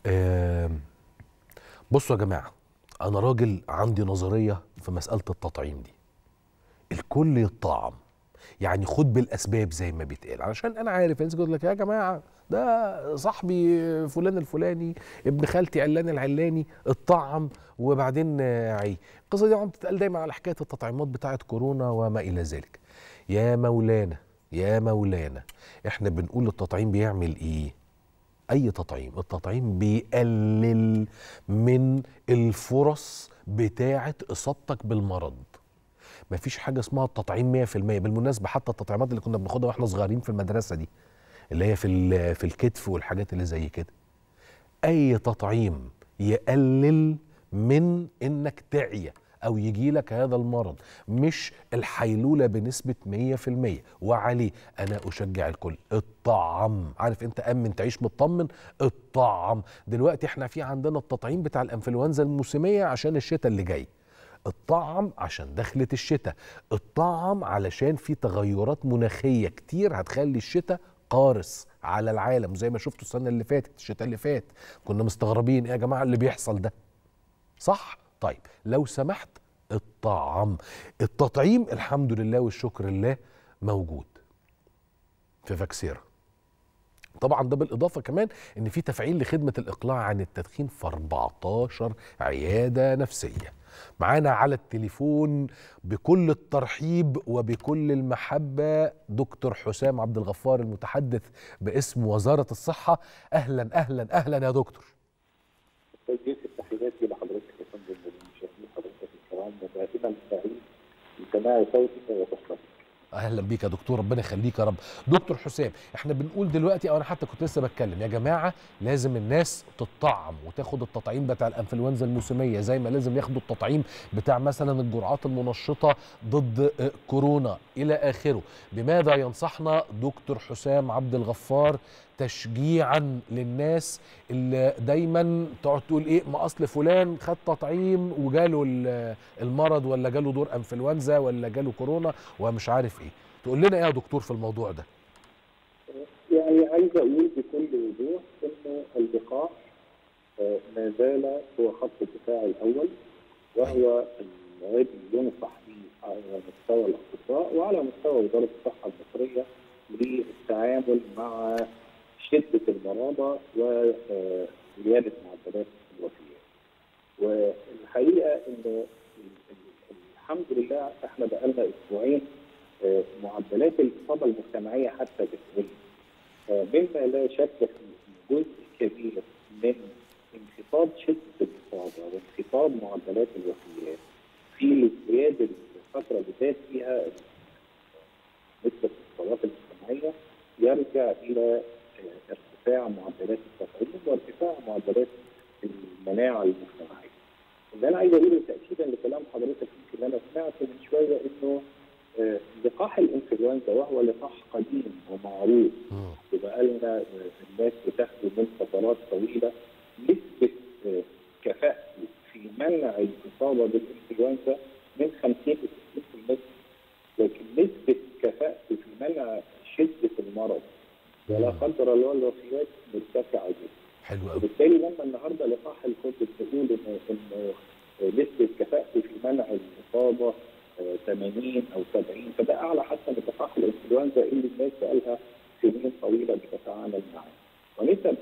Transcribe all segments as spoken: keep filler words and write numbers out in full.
آه بصوا يا جماعة، أنا راجل عندي نظرية في مسألة التطعيم دي. الكل يتطعم، يعني خد بالأسباب زي ما بيتقال، علشان أنا عارف الناس يقول لك يا جماعة ده صاحبي فلان الفلاني ابن خالتي علان العلاني اتطعم وبعدين عي. القصة دي عم تتقال دايما على حكاية التطعيمات بتاعة كورونا وما إلى ذلك. يا مولانا يا مولانا، احنا بنقول التطعيم بيعمل ايه؟ اي تطعيم، التطعيم بيقلل من الفرص بتاعه اصابتك بالمرض. مفيش حاجه اسمها التطعيم مية في المية. بالمناسبه حتى التطعيمات اللي كنا بناخدها واحنا صغيرين في المدرسه دي، اللي هي في في الكتف والحاجات اللي زي كده، اي تطعيم يقلل من انك تعيا او يجيلك هذا المرض، مش الحيلولة بنسبة مية في المية. وعليه انا اشجع الكل الطعم. عارف انت امن تعيش مطمن، الطعم. دلوقتي احنا في عندنا التطعيم بتاع الانفلونزا الموسمية عشان الشتاء اللي جاي، الطعم عشان دخلة الشتاء، الطعم علشان في تغيرات مناخية كتير هتخلي الشتاء قارس على العالم. زي ما شفتوا السنة اللي فاتت، الشتاء اللي فات كنا مستغربين ايه يا جماعة اللي بيحصل ده، صح؟ طيب لو سمحت الطعم، التطعيم الحمد لله والشكر لله موجود في فاكسيرا. طبعا ده بالاضافه كمان ان في تفعيل لخدمه الاقلاع عن التدخين في أربعتاشر عياده نفسيه. معانا على التليفون بكل الترحيب وبكل المحبه دكتور حسام عبد الغفار المتحدث باسم وزاره الصحه. اهلا اهلا اهلا يا دكتور. استاذ يوسف، تحياتي لحضرتك يا فندم ولمشاهدين حضرتك الكرام، ودائما سعيد بسماع صوتك وبصرتك. اهلا بيك يا دكتور، ربنا يخليك يا رب. دكتور حسام، احنا بنقول دلوقتي، او انا حتى كنت لسه بتكلم، يا جماعه لازم الناس تطعم وتاخد التطعيم بتاع الانفلونزا الموسميه، زي ما لازم ياخدوا التطعيم بتاع مثلا الجرعات المنشطه ضد كورونا الى اخره. بماذا ينصحنا دكتور حسام عبد الغفار تشجيعا للناس اللي دايما تقعد تقول ايه، ما اصل فلان خد تطعيم وجاله المرض، ولا جاله دور انفلونزا، ولا جاله كورونا ومش عارف ايه؟ تقول لنا ايه يا دكتور في الموضوع ده؟ يعني عايز اقول بكل وضوح انه اللقاح ما زال هو خط الدفاع الاول، وهو الذي ينصح به على مستوى الاطباء وعلى مستوى وزاره الصحه المصريه للتعامل مع شده المرضى وزياده معدلات الوفيات. والحقيقه انه الحمد لله احنا بقالنا اسبوعين معدلات الاصابه المجتمعيه حتى بتقل، مما لا شك في جزء كبير من انخفاض شده الاصابه وانخفاض معدلات الوفيات في الازدياد الفتره اللي فات فيها نسبه الاصابات المجتمعيه يرجع الى ارتفاع معدلات التطعيم وارتفاع معدلات المناعه المجتمعيه. اللي انا عايز اقوله تاكيدا لكلام حضرتك اللي انا سمعته من شويه، انه لقاح الانفلونزا وهو لقاح قديم ومعروف وبقى لنا الناس بتاخده من فترات طويله، نسبه كفاءته في منع الاصابه بالانفلونزا من خمسين ل ستين بالمية، لكن نسبه كفاءته في منع شده المرض ولا قدر الله الوفيات مرتفعه جدا. حلو قوي. وبالتالي لما النهارده لقاح الكوفيد بتقول انه نسبه كفاءته في منع الاصابه ثمانين او سبعين، فده اعلى حتى من لقاح الانفلونزا اللي الناس بقالها سنين طويله بتتعامل معاه. ونسب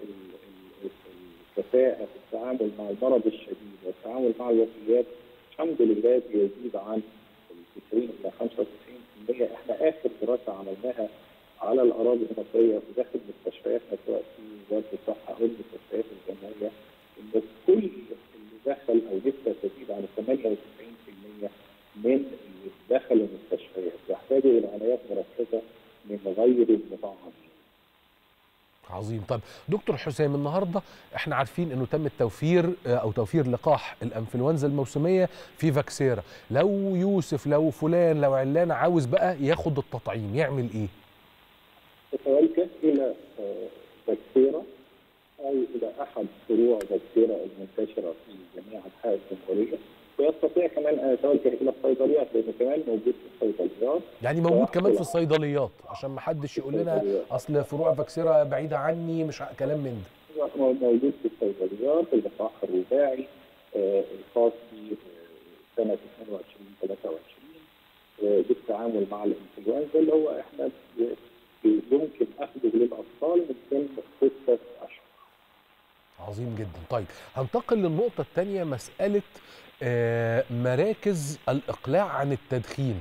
الكفاءه في التعامل مع المرض الشديد والتعامل مع الوفيات الحمد لله بيزيد عن تسعين الى خمسة وتسعين بالمية. احنا اخر دراسه عملناها على الاراضي المصريه وداخل مستشفياتنا سواء في وزاره الصحه او المستشفيات الجامعيه، ان كل اللي دخل او لسه تزيد عن ثمانية وتسعين بالمية من اللي دخلوا المستشفيات يحتاجوا الى عنايات مركزه من غير المطعمين. عظيم. طب دكتور حسام، النهارده احنا عارفين انه تم التوفير او توفير لقاح الانفلونزا الموسميه في فاكسيرا. لو يوسف، لو فلان، لو علان عاوز بقى ياخد التطعيم يعمل ايه؟ يتوجه الى فاكسيرا او الى احد فروع فاكسيرا المنتشره في جميع انحاء الجمهوريه، ويستطيع كمان ان يتوجه الى الصيدليات لانه كمان موجود في الصيدليات. يعني موجود كمان في الصيدليات عشان ما حدش يقول لنا اصل فروع فاكسيرا بعيده عني، مش كلام من ده. موجود في الصيدليات اللقاح الرباعي آه، الخاص بسنه اثنين وعشرين ثلاثة وعشرين آه، بالتعامل مع الانفلونزا، اللي هو احنا ب- يمكن اخذه للاطفال من سن ستة اشهر. عظيم جدا. طيب هنتقل للنقطة الثانية، مسألة آه، مراكز الإقلاع عن التدخين.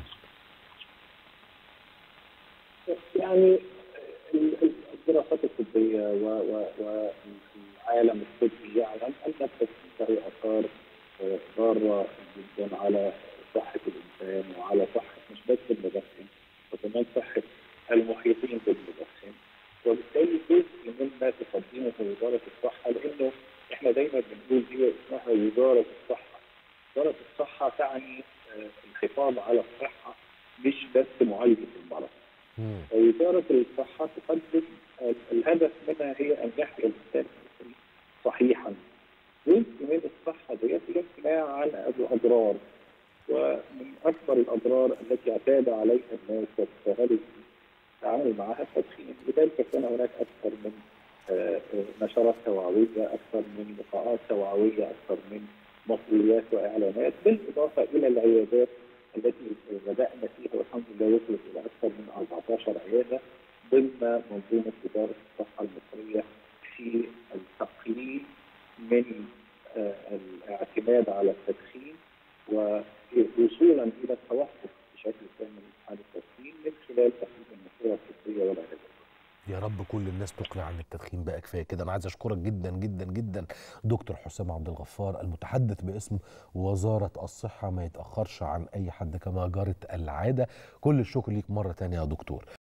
يعني ال- ال- الدراسات الطبيه و- و- والعالم الطبي يعلم ان التدخين له اثار آه، ضاره جدا على صحه الانسان وعلى صحه مش بس المدخن وكمان صحه المحيطين بالمدخن، وبالتالي جزء مما تقدمه وزاره الصحه، لانه احنا دايما بنقول هي اسمها وزاره الصحه. وزاره الصحه تعني آه، الحفاظ على الصحه مش بس معالجه المرض. مم. وزارة الصحة تقدم الهدف منها هي أن يحيا الإنسان صحيحا. جزء من الصحة ديت الامتناع عن الأضرار، ومن أكبر الأضرار التي اعتاد عليها الناس وتساهلوا في التعامل معها التدخين، لذلك كان هناك أكثر من آه، آه، نشرات توعوية، أكثر من لقاءات توعوية، أكثر من مسؤوليات وإعلانات، بالإضافة إلى العيادات التي بدأنا فيها والحمد لله وصلت إلى أكثر من أربعة عشر عيادة ضمن منظومة وزارة الصحة المصرية في التقليل من آه، الاعتماد على التدخين ووصولا إلى التوقف بشكل كامل عن التدخين من خلال تقديم المشورة الطبية والعلاج. يا رب كل الناس تقلع عن التدخين بقى، كفايه كده. انا عايز اشكرك جدا جدا جدا دكتور حسام عبد الغفار، المتحدث باسم وزاره الصحه، ما يتاخرش عن اي حد كما جرت العاده. كل الشكر ليك مره تانية يا دكتور.